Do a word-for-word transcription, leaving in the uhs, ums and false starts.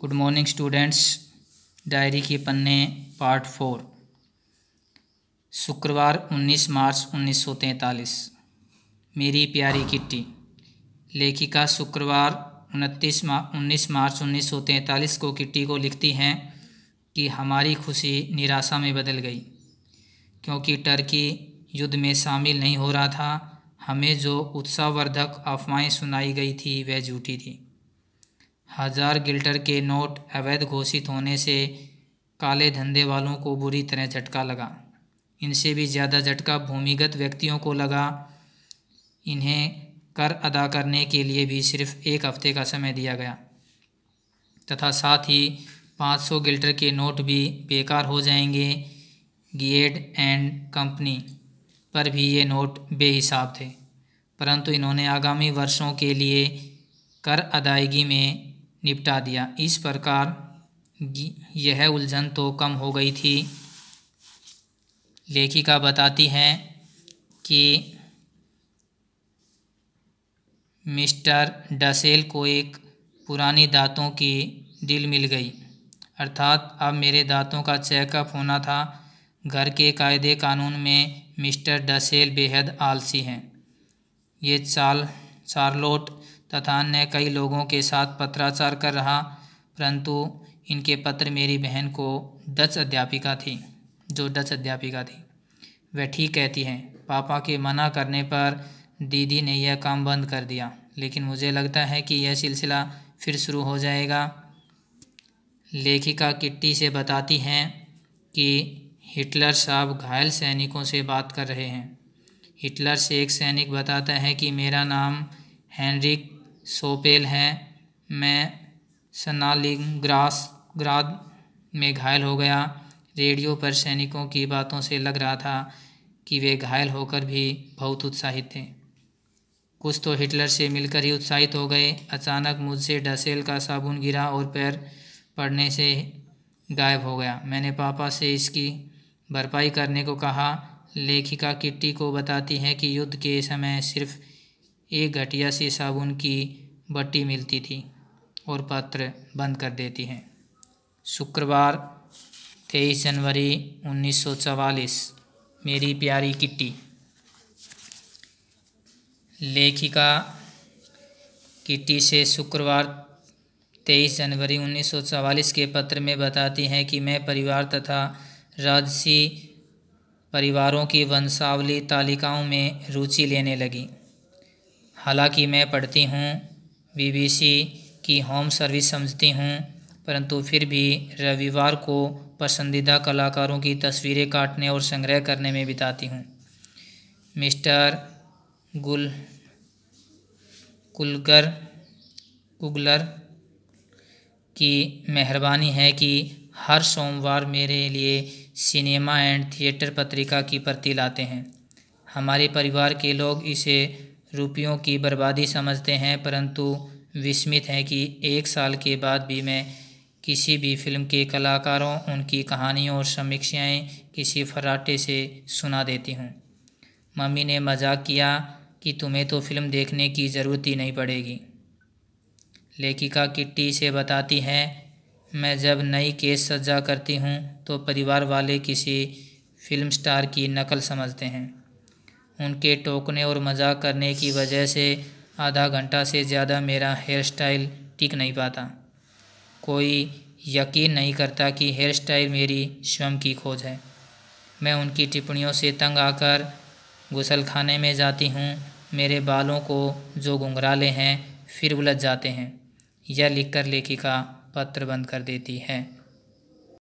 Good morning students. Diary के पन्ने part four. शुक्रवार उन्नीस मार्च उन्नीस सौ तैंतालीस। मेरी प्यारी किट्टी। लेखिका शुक्रवार उनतीस मा उन्नीस मार्च उन्नीस सौ तैंतालीस को किट्टी को लिखती हैं कि हमारी खुशी निराशा में बदल गई क्योंकि टर्की युद्ध में शामिल नहीं हो रहा था। हमें जो उत्साहवर्धक अफवाहें सुनाई गई थी वह झूठी थी। हजार गिल्टर के नोट अवैध घोषित होने से काले धंधे वालों को बुरी तरह झटका लगा। इनसे भी ज़्यादा झटका भूमिगत व्यक्तियों को लगा। इन्हें कर अदा करने के लिए भी सिर्फ एक हफ्ते का समय दिया गया तथा साथ ही पाँच सौ गिल्टर के नोट भी बेकार हो जाएंगे। गिएड एंड कंपनी पर भी ये नोट बेहिसाब थे, परंतु इन्होंने आगामी वर्षों के लिए कर अदायगी में निपटा दिया। इस प्रकार यह उलझन तो कम हो गई थी। लेखिका बताती हैं कि मिस्टर डसेल को एक पुरानी दांतों की डील मिल गई, अर्थात अब मेरे दांतों का चेकअप होना था। घर के कायदे कानून में मिस्टर डसेल बेहद आलसी हैं। ये चाल चार्लोट तथा अन्य कई लोगों के साथ पत्राचार कर रहा, परंतु इनके पत्र मेरी बहन को डच अध्यापिका थी जो डच अध्यापिका थी वह ठीक कहती हैं। पापा के मना करने पर दीदी ने यह काम बंद कर दिया, लेकिन मुझे लगता है कि यह सिलसिला फिर शुरू हो जाएगा। लेखिका किट्टी से बताती हैं कि हिटलर साहब घायल सैनिकों से बात कर रहे हैं। हिटलर से एक सैनिक बताता है कि मेरा नाम हेनरिक सोपेल है। मैं स्टालिनग्राड ग्राद में घायल हो गया। रेडियो पर सैनिकों की बातों से लग रहा था कि वे घायल होकर भी बहुत उत्साहित थे। कुछ तो हिटलर से मिलकर ही उत्साहित हो गए। अचानक मुझसे डसेल का साबुन गिरा और पैर पड़ने से गायब हो गया। मैंने पापा से इसकी भरपाई करने को कहा। लेखिका किट्टी को बताती है कि युद्ध के समय सिर्फ एक घटिया सी साबुन की बट्टी मिलती थी और पत्र बंद कर देती हैं। शुक्रवार तेईस जनवरी उन्नीस सौ चवालीस। मेरी प्यारी किट्टी। लेखिका किट्टी से शुक्रवार तेईस जनवरी उन्नीस सौ चवालीस के पत्र में बताती हैं कि मैं परिवार तथा राजसी परिवारों की वंशावली तालिकाओं में रुचि लेने लगी। हालांकि मैं पढ़ती हूँ, बीबीसी की होम सर्विस समझती हूँ, परंतु फिर भी रविवार को पसंदीदा कलाकारों की तस्वीरें काटने और संग्रह करने में बिताती हूँ। मिस्टर गुल कुलगर कुगलर की मेहरबानी है कि हर सोमवार मेरे लिए सिनेमा एंड थिएटर पत्रिका की प्रति लाते हैं। हमारे परिवार के लोग इसे रुपयों की बर्बादी समझते हैं, परंतु विस्मित हैं कि एक साल के बाद भी मैं किसी भी फिल्म के कलाकारों, उनकी कहानियों और समीक्षाएं किसी फर्राटे से सुना देती हूँ। मम्मी ने मजाक किया कि तुम्हें तो फिल्म देखने की ज़रूरत ही नहीं पड़ेगी। लेखिका किट्टी से बताती है, मैं जब नई केस सज्जा करती हूँ तो परिवार वाले किसी फिल्म स्टार की नकल समझते हैं। उनके टोकने और मजाक करने की वजह से आधा घंटा से ज़्यादा मेरा हेयर स्टाइल टिक नहीं पाता। कोई यकीन नहीं करता कि हेयर स्टाइल मेरी स्वयं की खोज है। मैं उनकी टिप्पणियों से तंग आकर गुसलखाने में जाती हूँ। मेरे बालों को जो घुंघराले हैं फिर उलझ जाते हैं। यह लिखकर लेखिका पत्र बंद कर देती है।